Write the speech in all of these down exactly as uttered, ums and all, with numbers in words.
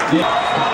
Yeah.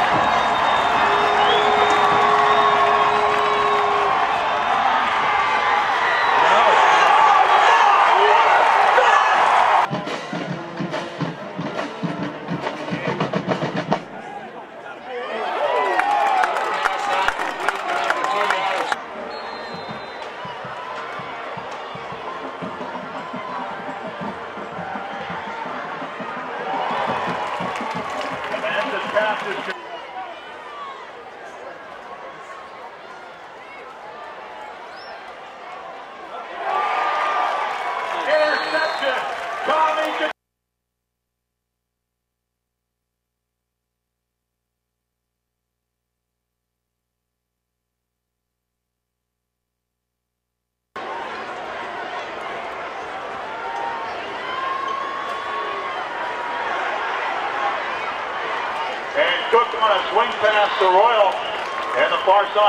And Cook on a swing pass to Royal and the far side.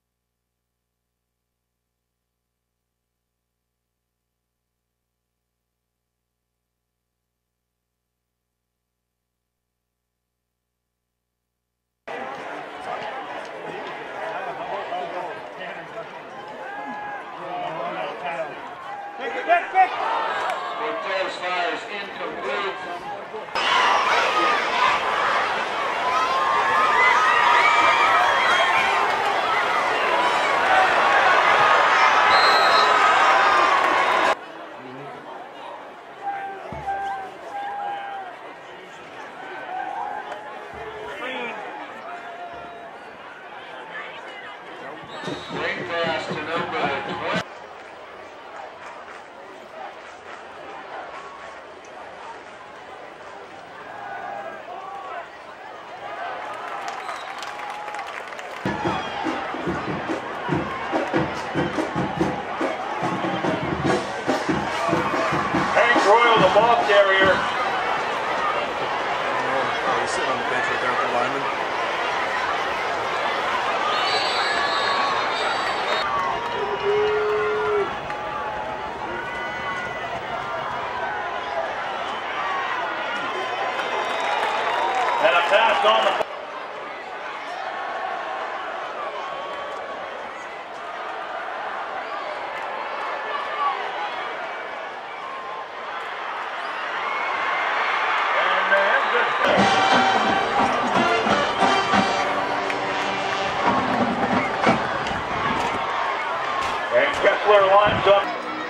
Ball carrier. Oh, he's sitting on the bench right there with the lineman. And a pass on the lines up.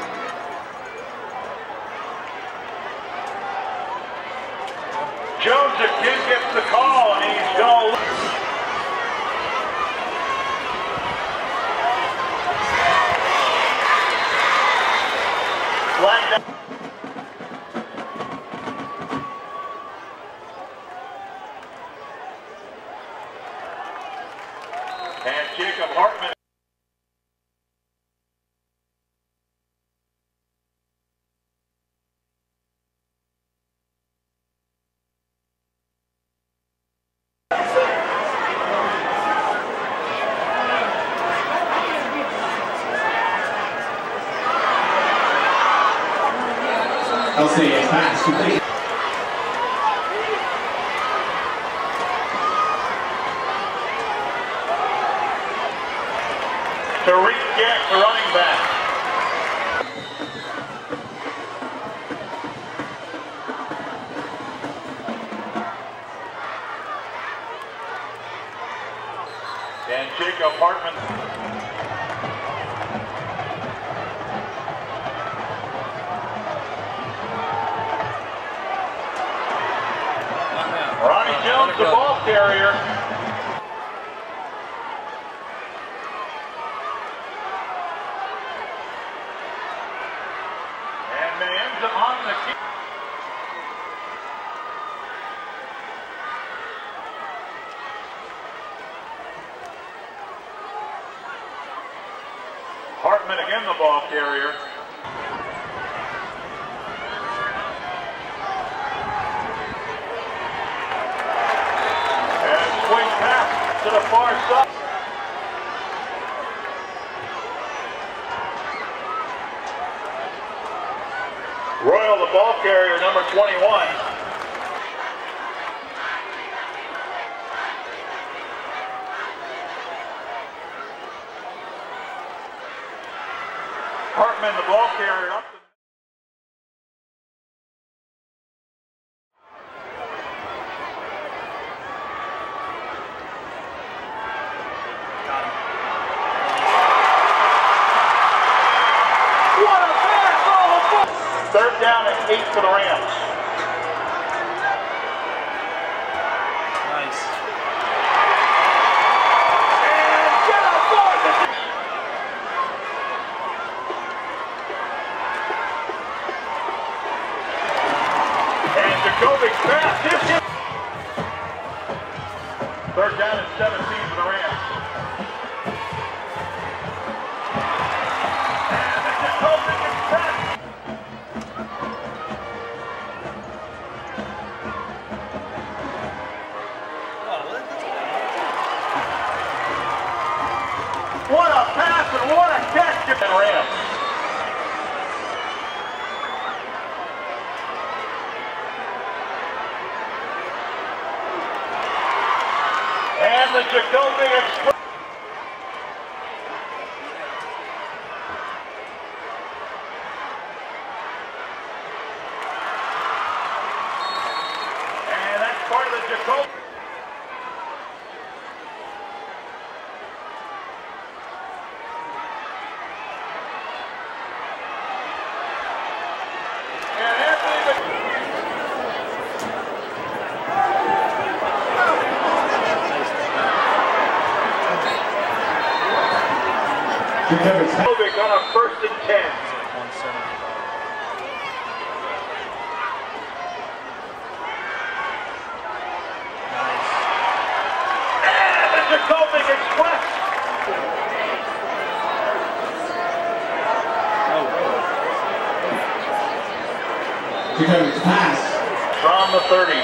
Jones again gets the call, and he's going to flag down. And Jacob Hartman. I'll say a pass complete. Tariq Gett, the running back. And Jacob Hartman. Ronnie Jones, the ball carrier. And Manza on the kick. Hartman again, the ball carrier. To the far side. Royal, the ball carrier, number twenty-one. Workman, the ball carrier, up the third down and eight for the Rams. Nice. And get a board. And Jurkovec pass. Hit him. Third down and seventeen for the Rams. And the Jurkovec pass. What a pass and what a catch to the Rams. And the Jurkovec Express. And that's part of the Jurkovec. Jurkovec on a first and ten. And the Jurkovec Express. Jurkovec pass. From the thirty.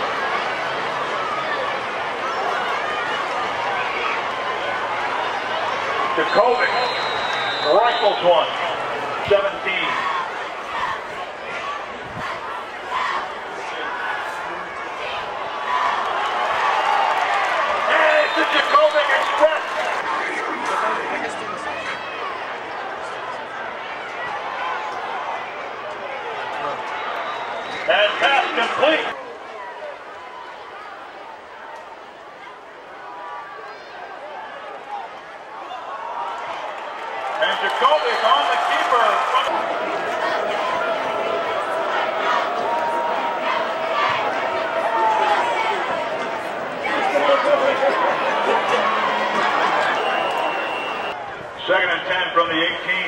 Jurkovec rifles one, seventeen. And it's the Jurkovec Express. And pass complete. And Jurkovec on the keeper. Second and ten from the eighteen.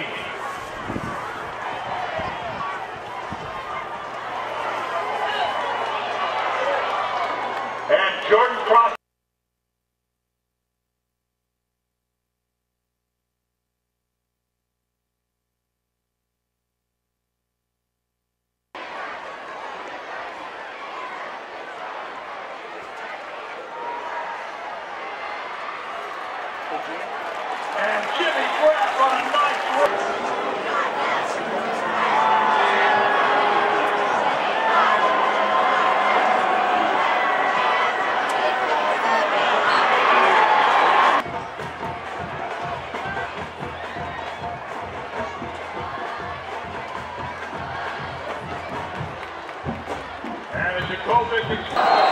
And Jordan Cross. And Jimmy Graff on a nice run. And the Jurkovec